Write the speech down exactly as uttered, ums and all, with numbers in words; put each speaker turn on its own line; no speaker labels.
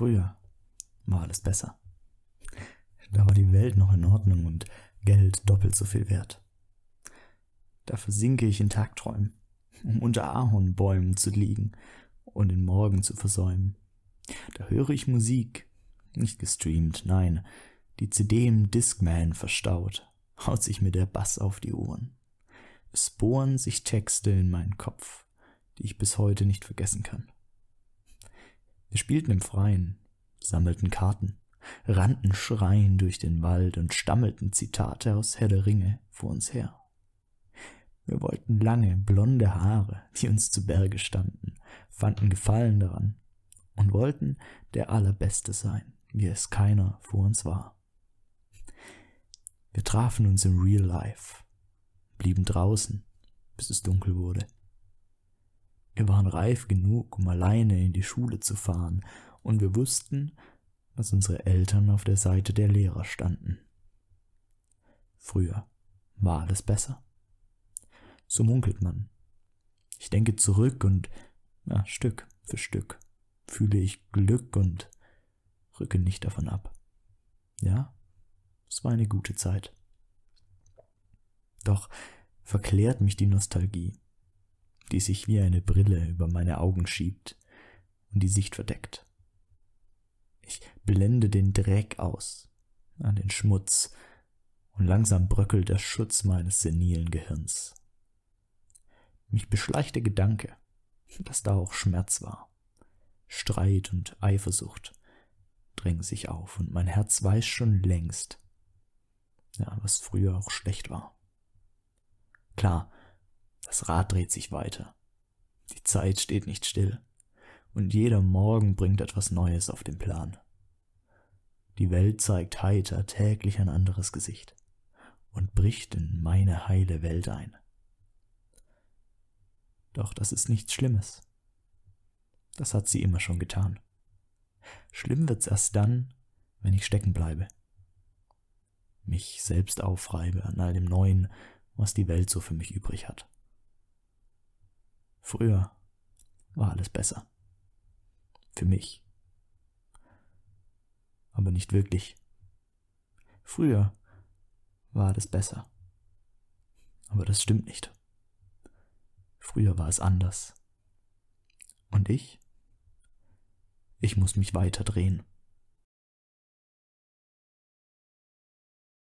Früher war alles besser. Da war die Welt noch in Ordnung und Geld doppelt so viel wert. Da versinke ich in Tagträumen, um unter Ahornbäumen zu liegen und den Morgen zu versäumen. Da höre ich Musik, nicht gestreamt, nein, die C D im Discman verstaut, haut sich mir der Bass auf die Ohren. Es bohren sich Texte in meinen Kopf, die ich bis heute nicht vergessen kann. Wir spielten im Freien, sammelten Karten, rannten schreiend durch den Wald und stammelten Zitate aus Herr der Ringe vor uns her. Wir wollten lange, blonde Haare, die uns zu Berge standen, fanden Gefallen daran und wollten der Allerbeste sein, wie es keiner vor uns war. Wir trafen uns im Real Life, blieben draußen, bis es dunkel wurde. Wir waren reif genug, um alleine in die Schule zu fahren, und wir wussten, dass unsere Eltern auf der Seite der Lehrer standen. Früher war alles besser. So munkelt man. Ich denke zurück und, ja, Stück für Stück, fühle ich Glück und rücke nicht davon ab. Ja, es war eine gute Zeit. Doch verklärt mich die Nostalgie, die sich wie eine Brille über meine Augen schiebt und die Sicht verdeckt. Ich blende den Dreck aus, an den Schmutz, und langsam bröckelt der Schutz meines senilen Gehirns. Mich beschleicht der Gedanke, dass da auch Schmerz war. Streit und Eifersucht drängen sich auf, und mein Herz weiß schon längst, ja, was früher auch schlecht war. Klar, das Rad dreht sich weiter, die Zeit steht nicht still, und jeder Morgen bringt etwas Neues auf den Plan. Die Welt zeigt heiter täglich ein anderes Gesicht und bricht in meine heile Welt ein. Doch das ist nichts Schlimmes. Das hat sie immer schon getan. Schlimm wird's erst dann, wenn ich stecken bleibe. Mich selbst aufreibe an all dem Neuen, was die Welt so für mich übrig hat. Früher war alles besser. Für mich. Aber nicht wirklich. Früher war alles besser. Aber das stimmt nicht. Früher war es anders. Und ich? Ich muss mich weiter drehen.